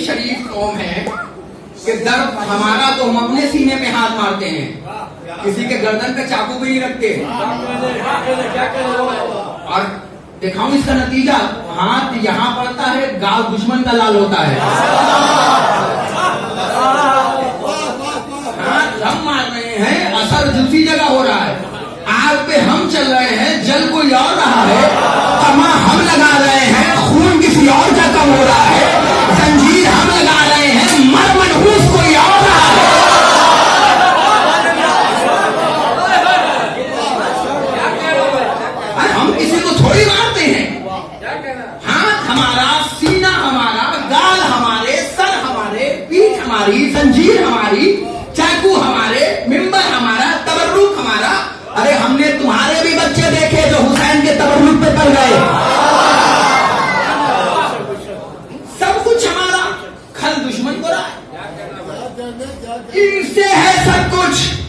शरीफ कौम है कि दर्द हमारा तो हम अपने सीने पे हाथ मारते हैं, किसी के गर्दन पे चाकू भी नहीं रखते। और दिखाऊं इसका नतीजा, हाथ यहाँ पड़ता है, गाल दुश्मन का लाल होता है। हाथ हम मार रहे हैं, असर दूसरी जगह हो रहा है। आग पे हम चल रहे हैं, जल कोई और रहा है। तमा हम लगा रहे हैं, खून किसी और का कम हो रहा है। जंजीर हम लगा रहे हैं, मर मनहूस कोई और रहा है। हम किसी को थोड़ी मारते हैं। हाथ हमारा, सीना हमारा, गाल हमारे, सर हमारे, पीठ हमारी, जंजीर हमारी, चाकू हमारे, मिंबर हमारा, तबर्रुक हमारा। अरे हमने तुम्हारे भी बच्चे देखे जो हुसैन के तबर्रुक पे पड़ गए। सब कुछ हमारा, खल दुश्मन को रहा है। इनसे है सब कुछ।